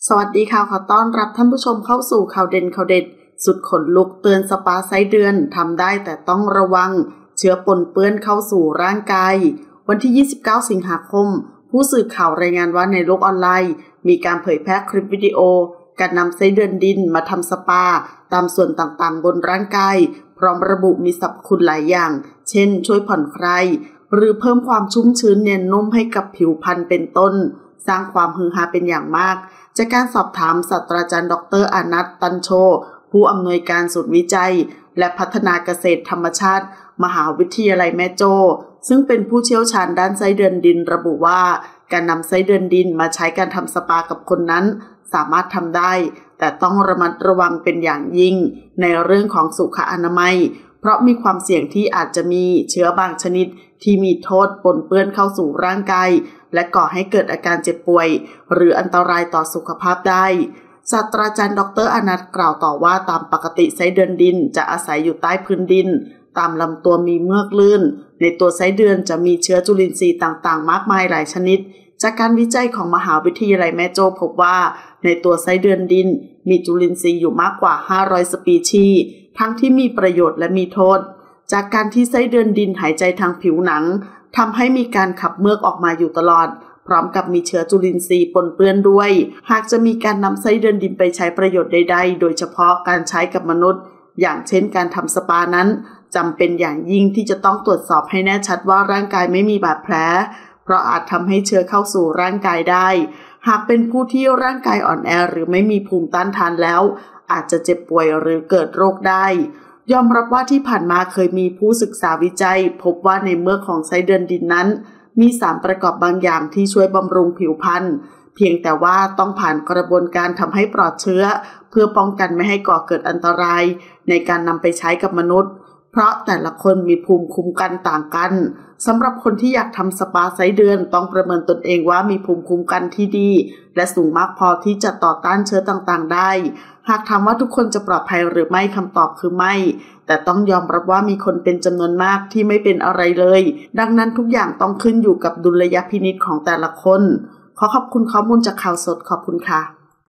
สวัสดีค่ะขอต้อนรับท่านผู้ชมเข้าสู่ข่าวเด่นข่าวเด็ดสุดขนลุกเตือนสปาไส้เดือนทำได้แต่ต้องระวังเชื้อปนเปื้อนเข้าสู่ร่างกายวันที่29สิงหาคมผู้สื่อข่าวรายงานว่าในโลกออนไลน์มีการเผยแพร่คลิปวิดีโอการนำไส้เดือนดินมาทำสปาตามส่วนต่างๆบนร่างกายพร้อมระบุมีสรรพคุณหลายอย่างเช่นช่วยผ่อนคลายหรือเพิ่มความชุ่มชื้นเนียนนุ่มให้กับผิวพรรณเป็นต้นสร้างความฮือฮาเป็นอย่างมากจากการสอบถามศาสตราจารย์ดร.อานัท ตันโชผู้อำนวยการศูนย์วิจัยและพัฒนาเกษตรธรรมชาติมหาวิทยาลัยแม่โจ้ซึ่งเป็นผู้เชี่ยวชาญด้านไส้เดือนดินระบุว่าการนำไส้เดือนดินมาใช้การทำสปากับคนนั้นสามารถทำได้แต่ต้องระมัดระวังเป็นอย่างยิ่งในเรื่องของสุขอนามัยเพราะมีความเสี่ยงที่อาจจะมีเชื้อบางชนิดที่มีโทษปนเปื้อนเข้าสู่ร่างกายและก่อให้เกิดอาการเจ็บป่วยหรืออันตรายต่อสุขภาพได้ศาสตราจารย์ดร.อานัทกล่าวต่อว่าตามปกติไส้เดือนดินจะอาศัยอยู่ใต้พื้นดินตามลำตัวมีเมือกลื่นในตัวไส้เดือนจะมีเชื้อจุลินทรีย์ต่างๆมากมายหลายชนิดจากการวิจัยของมหาวิทยาลัยแม่โจ้พบว่าในตัวไส้เดือนดินมีจุลินทรีย์อยู่มากกว่า500สปีชีส์ทั้งที่มีประโยชน์และมีโทษจากการที่ไส้เดือนดินหายใจทางผิวหนังทำให้มีการขับเมือกออกมาอยู่ตลอดพร้อมกับมีเชื้อจุลินทรีย์ปนเปื้อนด้วยหากจะมีการนำไส้เดือนดินไปใช้ประโยชน์ใดๆโดยเฉพาะการใช้กับมนุษย์อย่างเช่นการทำสปานั้นจำเป็นอย่างยิ่งที่จะต้องตรวจสอบให้แน่ชัดว่าร่างกายไม่มีบาดแผลเพราะอาจทำให้เชื้อเข้าสู่ร่างกายได้หากเป็นผู้ที่ร่างกายอ่อนแอหรือไม่มีภูมิต้านทานแล้วอาจจะเจ็บป่วยหรือเกิดโรคได้ยอมรับว่าที่ผ่านมาเคยมีผู้ศึกษาวิจัยพบว่าในเมือกของไส้เดือนดินนั้นมีสารประกอบบางอย่างที่ช่วยบำรุงผิวพรรณเพียงแต่ว่าต้องผ่านกระบวนการทำให้ปลอดเชื้อเพื่อป้องกันไม่ให้ก่อเกิดอันตรายในการนำไปใช้กับมนุษย์เพราะแต่ละคนมีภูมิคุ้มกันต่างกันสำหรับคนที่อยากทำสปาไส้เดือนต้องประเมินตนเองว่ามีภูมิคุ้มกันที่ดีและสูงมากพอที่จะต่อต้านเชื้อต่างๆได้หากถามว่าทุกคนจะปลอดภัยหรือไม่คำตอบคือไม่แต่ต้องยอมรับว่ามีคนเป็นจำนวนมากที่ไม่เป็นอะไรเลยดังนั้นทุกอย่างต้องขึ้นอยู่กับดุลยพินิจของแต่ละคนขอขอบคุณข้อมูลจากข่าวสดขอบคุณค่ะ